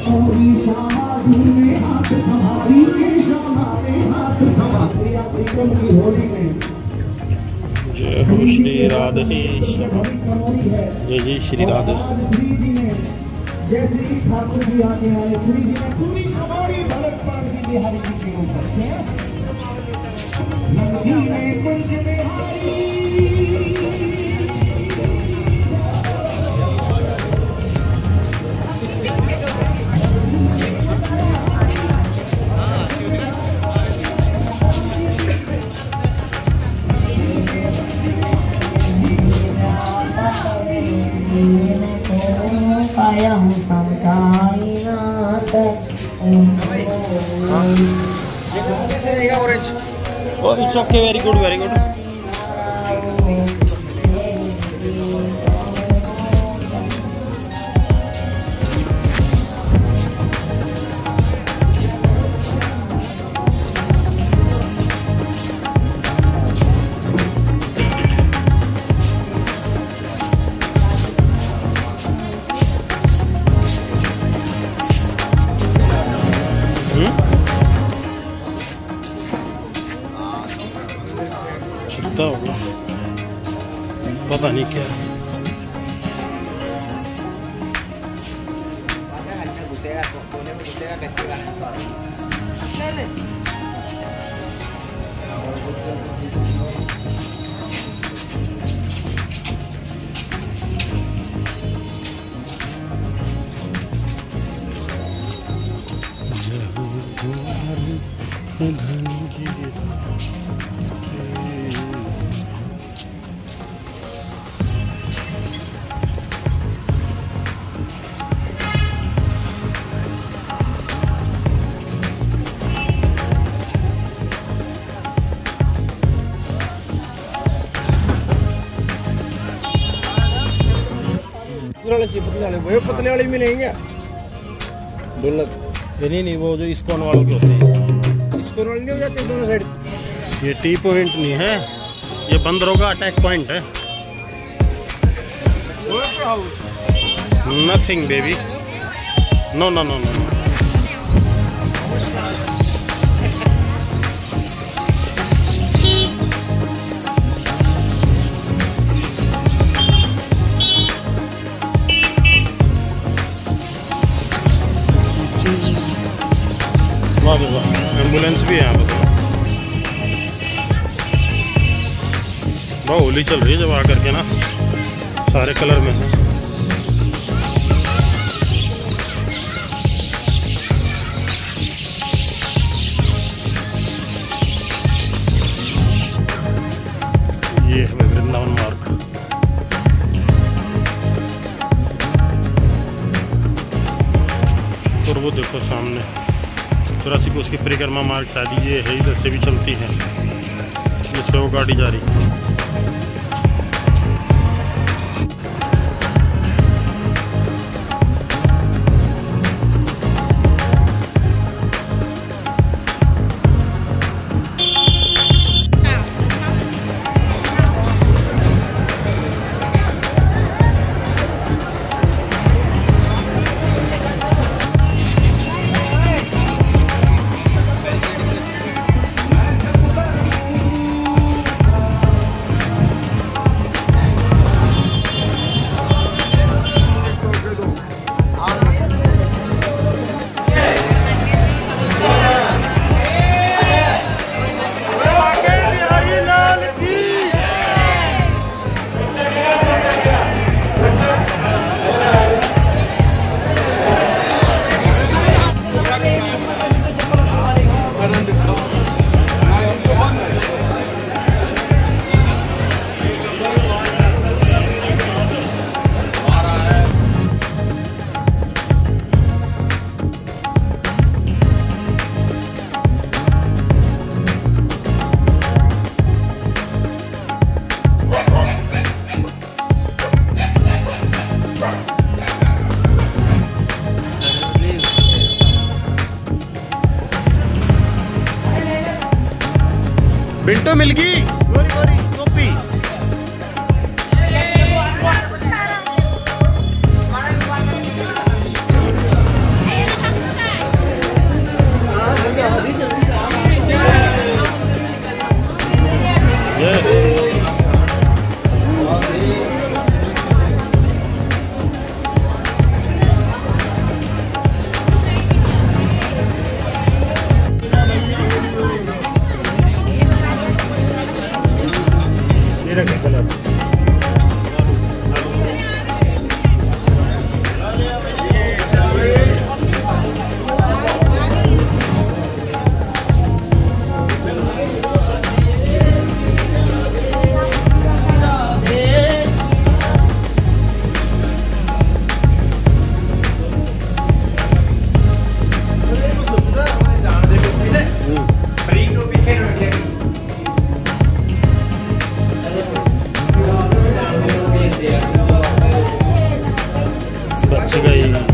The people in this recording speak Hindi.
जय हो श्री राधे, जय जय श्री राधे। जय श्री ठाकुर जी आगे आए, श्री जी ने पूरी कमाड़ी भरत पाल जी बिहारी जी के ऊपर नंदी में कुंज बिहारी। आया हूँ It's okay, very good, very good. होगा पता नहीं क्या है। पतले वाले मिलेंगे नहीं वो जो इस्कॉन वालों के होते हैं, इस्कॉन वाले नहीं हो जाते दोनों साइड। ये टी पॉइंट नहीं है, ये बंदरों का अटैक पॉइंट है। Nothing baby, no no no no. Ambulance भी है यहाँ पर। बहुत होली चल रही है जब आकर के ना, सारे कलर में है। ये है वृंदावन मार्ग। और वो देखो सामने 84 कोस की परिक्रमा मार्ग शायद ये है, इधर से भी चलती है, जिस पे वो गाड़ी जा रही है। बिंटो मिल गई गोरी गोरी टोपी। गई।